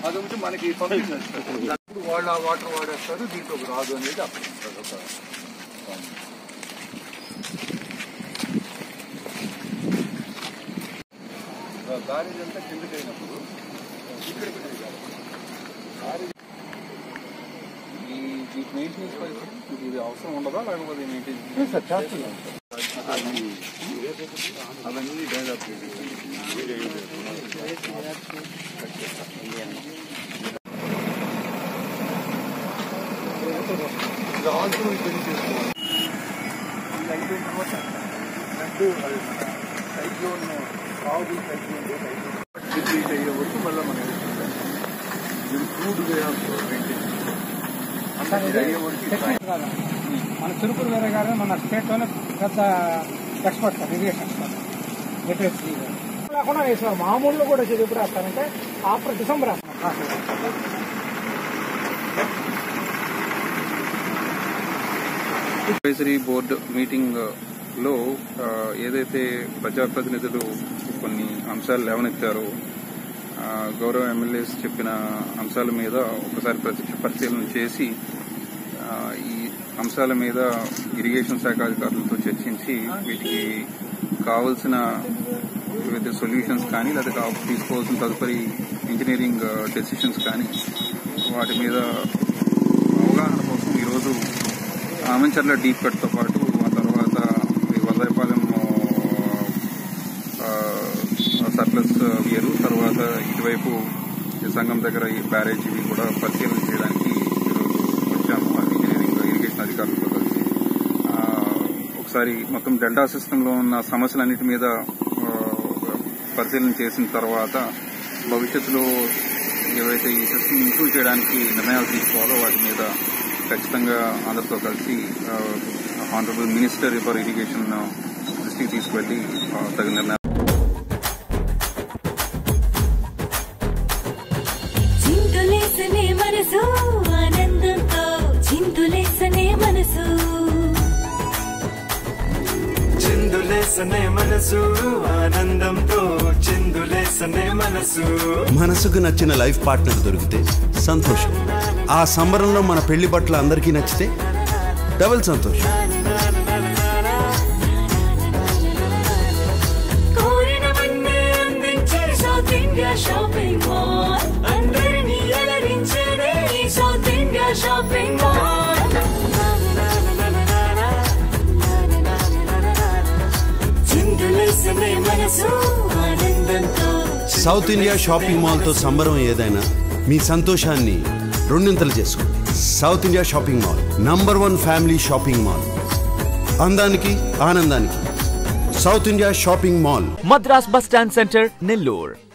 అది ఉంటే మనకి పంపింగ్ వస్తుంది. అప్పుడు వాళ్ళు ఆ వాటర్ వాడేస్తారు, దీంట్లోకి రాదు అనేది అప్పుడు బ్యారేజ్ అంతా కిందకి అయినప్పుడు ఇక్కడికి ఈ మెయింటెనెన్స్ పరిస్థితి ఇది అవసరం ఉండదా, లేకపోతే మెయింటెనెన్స్ సార్ చేస్తున్నాం అవన్నీ డెవలప్ సైక్లోన్ సాగు డిప్లీట్ అయ్యే వరకు మళ్ళీ మనం ఇది క్రూడ్ వే ఆఫ్ మెయింటెనెన్స్ మన తిరుపతి వేరే గారు మన స్టేట్ లోనే పెద్ద ఎక్స్పర్ట్ సార్, ఇరిగేషన్ ఎక్స్పర్ట్ లేకుండా వేసేవారు. మామూలులో కూడా ఎప్పుడు వేస్తారంటే ఆఫ్టర్ డిసెంబర్ వేస్తాం. అడ్వైజరీ బోర్డు మీటింగ్ లో ఏదైతే ప్రజాప్రతినిధులు కొన్ని అంశాలు లేవనెత్తారో, గౌరవ ఎమ్మెల్యేస్ చెప్పిన అంశాల మీద ఒకసారి ప్రత్యక్ష పరిశీలన చేసి ఈ అంశాల మీద ఇరిగేషన్ శాఖ అధికారులతో చర్చించి వీటికి కావలసిన ఏవైతే సొల్యూషన్స్ కానీ లేదా తీసుకోవాల్సిన తదుపరి ఇంజనీరింగ్ డెసిషన్స్ కానీ వాటి మీద అవగాహన కోసం ఈరోజు ఆమంచర్ల డీప్ కట్తో పాటు ఆ తర్వాత వల్లైపాలెం సర్ప్లస్ వేరు, తర్వాత ఇటువైపు సంఘం దగ్గర ఈ బ్యారేజ్ ఇవి కూడా పరిశీలన చేయడానికి ఈరోజు వచ్చాము. ఇంజనీరింగ్ ఇరిగేషన్ అధికారులతో కలిసి ఒకసారి మొత్తం డెల్టా సిస్టంలో ఉన్న సమస్యలన్నిటి మీద పరిశీలన చేసిన తర్వాత భవిష్యత్తులో ఏవైతే ఈ సిస్టమ్ ఇంప్రూవ్ చేయడానికి నిర్ణయాలు తీసుకోవాలో వాటి మీద ఖచ్చితంగా అందరితో కలిసి ఆనరబుల్ మినిస్టర్ ఫర్ ఇరిగేషన్ దృష్టికి తీసుకువెళ్లి తగిన నిర్ణయాలు. మనసుకు నచ్చిన లైఫ్ పార్ట్నర్ దొరికితే సంతోషం. ఆ సంబరంలో మన పెళ్లి బట్టలు అందరికీ నచ్చితే డబుల్ సంతోషం. సౌత్ ఇండియా షాపింగ్ మాల్ తో సంబరం ఏదైనా మీ సంతోషాన్ని రెండింతలు చేసుకోండి. South India shopping mall #1 family shopping mall. అందానికి ఆనందానికి South India shopping mall. Madras bus stand centre, Nellore.